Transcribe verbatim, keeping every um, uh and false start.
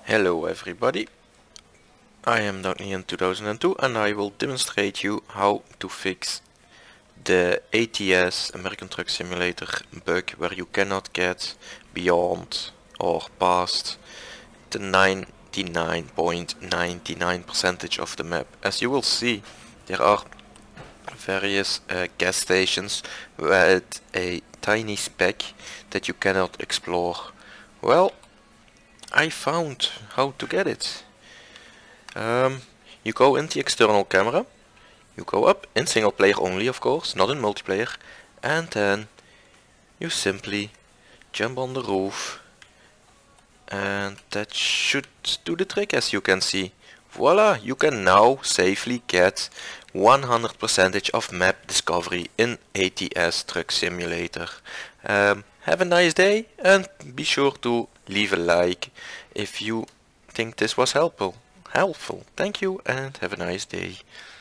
Hello everybody, I am Dognian two thousand two and I will demonstrate you how to fix the A T S American Truck Simulator bug where you cannot get beyond or past the ninety-nine point nine nine percent of the map. As you will see, there are various uh, gas stations with a tiny speck that you cannot explore. Well, I found how to get it. Um, you go in the external camera, you go up in single player only, of course, not in multiplayer, and then you simply jump on the roof, and that should do the trick. As you can see, voila, you can now safely get one hundred percent of map discovery in A T S Truck Simulator. Um, have a nice day, and be sure to leave a like if you think this was helpful. Helpful. Thank you and have a nice day.